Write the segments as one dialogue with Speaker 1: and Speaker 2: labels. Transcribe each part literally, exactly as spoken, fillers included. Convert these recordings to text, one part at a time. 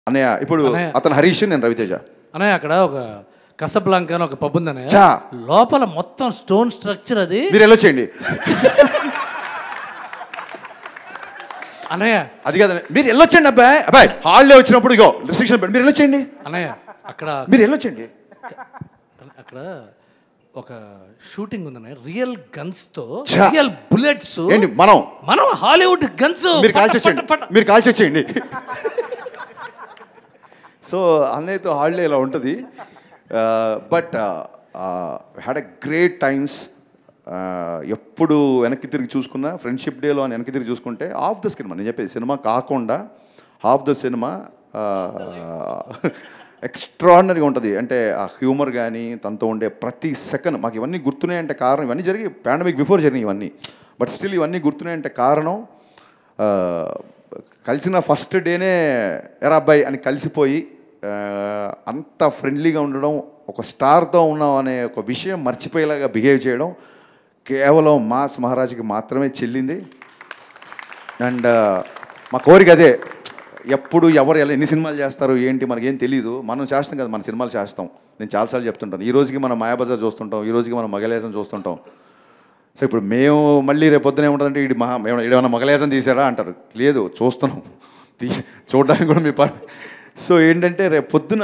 Speaker 1: అన్నయ్య ఇప్పుడు అతను హరీష్, నేను రవితేజ.
Speaker 2: అన్నయ్య అక్కడ ఒక కసబ్లాంకా అని ఒక పబ్ ఉంది అన్నయ్య.
Speaker 1: చా
Speaker 2: లోపల మొత్తం స్టోన్ స్ట్రక్చర్ అది.
Speaker 1: మీరు వెళ్ళొచ్చేయండి.
Speaker 2: అన్నయ్య
Speaker 1: అది కాదు, మీరు వెళ్ళొచ్చండి. అబ్బాయి అబ్బాయి హాలిడే వచ్చినప్పుడు ఇగో రిస్ట్రిక్షన్ పెట్టి మీరు వెళ్ళొచ్చండి.
Speaker 2: అన్నయ్య అక్కడ
Speaker 1: మీరు వెళ్ళొచ్చండి.
Speaker 2: అక్కడ ఒక షూటింగ్ ఉంది అన్నయ్య, రియల్ గన్స్ తో, రియల్ బుల్లెట్స్.
Speaker 1: ఏంటి మనం
Speaker 2: మనం హాలీవుడ్ గన్స్
Speaker 1: మీరు కాల్చి వచ్చేయండి, మీరు కాల్చి వచ్చేయండి. సో అన్నయ్యతో హాలిడే ఇలా ఉంటుంది. But had a great times. ఎప్పుడు వెనక్కి తిరిగి చూసుకున్నా, ఫ్రెండ్షిప్ డేలో అని వెనక్కి తిరిగి చూసుకుంటే హాఫ్ ద సినిమా, నేను చెప్పేది సినిమా కాకుండా హాఫ్ ద సినిమా ఎక్స్ట్రాడినరీగా ఉంటుంది. అంటే ఆ హ్యూమర్ కానీ తనతో ఉండే ప్రతి సెకండ్ మాకు ఇవన్నీ గుర్తున్నాయంటే కారణం, ఇవన్నీ జరిగి పాండమిక్ బిఫోర్ జరిగినాయి ఇవన్నీ, బట్ స్టిల్ ఇవన్నీ గుర్తున్నాయంటే కారణం కలిసిన ఫస్ట్ డేనే ఎరా అబ్బాయి అని కలిసిపోయి అంత ఫ్రెండ్లీగా ఉండడం, ఒక స్టార్తో ఉన్నాం అనే ఒక విషయం మర్చిపోయేలాగా బిహేవ్ చేయడం కేవలం మాస్ మహారాజ్కి మాత్రమే చెల్లింది. అండ్ మా కోరిక అదే, ఎప్పుడు ఎవరు ఎలా ఎన్ని సినిమాలు చేస్తారు ఏంటి మనకేం తెలీదు, మనం చేస్తాం కదా, మన సినిమాలు చేస్తాం. నేను చాలాసార్లు చెప్తుంటాను, ఈ రోజుకి మనం మాయాబజార్ చూస్తుంటాం, ఈ రోజుకి మనం మగలేసం చూస్తుంటాం. సో ఇప్పుడు మేము మళ్ళీ రేపు పొద్దున ఏముంటుందంటే ఇది మహా ఏమైనా మగలేసం తీసారా అంటారు. లేదు, చూస్తున్నాం, తీ చూడడానికి కూడా మీ పని. సో ఏంటంటే రేపు పొద్దున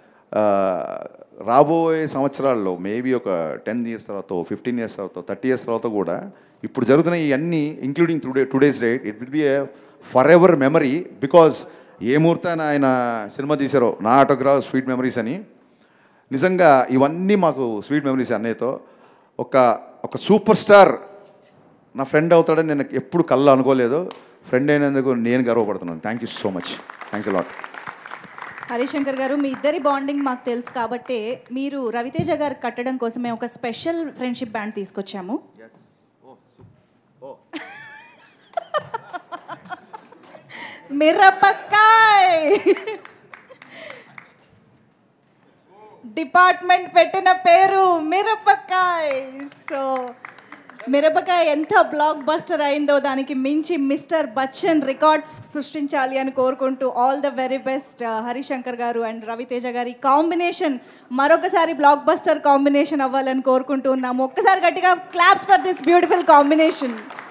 Speaker 1: రాబోయే సంవత్సరాల్లో మేబీ ఒక టెన్ ఇయర్స్ తర్వాత, ఫిఫ్టీన్ ఇయర్స్ తర్వాత, థర్టీ ఇయర్స్ తర్వాత కూడా ఇప్పుడు జరుగుతున్న ఇవన్నీ including today today's date it will be a forever memory మెమరీ. బికాజ్ ఏ ముహూర్తాన ఆయన సినిమా తీశారో నా ఆటోగ్రాఫ్ స్వీట్ మెమరీస్ అని, నిజంగా ఇవన్నీ మాకు స్వీట్ మెమరీస్. అన్నయ్యతో ఒక ఒక సూపర్ స్టార్ నా ఫ్రెండ్ అవుతాడని నేను ఎప్పుడు కళ్ళు అనుకోలేదు. ఫ్రెండ్ అయినందుకు నేను గర్వపడుతున్నాను. Thank you so much. Thanks a lot.
Speaker 3: Harishankar garu, మీ ఇద్దరి బాండింగ్ మాకు తెలుసు కాబట్టి మీరు రవితేజ గారికి కట్టడం కోసం మేము ఒక స్పెషల్ ఫ్రెండ్షిప్ బ్యాండ్ తీసుకొచ్చాము. మిరపకాయ్ డిపార్ట్మెంట్ పెట్టిన పేరు మిరపకాయ్. సో మిరపకాయ ఎంత బ్లాక్ బస్టర్ అయిందో దానికి మించి మిస్టర్ బచ్చన్ రికార్డ్స్ సృష్టించాలి అని కోరుకుంటూ all the very best Harishankar garu and Raviteja గారి కాంబినేషన్ మరొకసారి బ్లాక్ బస్టర్ కాంబినేషన్ అవ్వాలని కోరుకుంటూ ఉన్నాము. ఒక్కసారి గట్టిగా claps for this beautiful combination.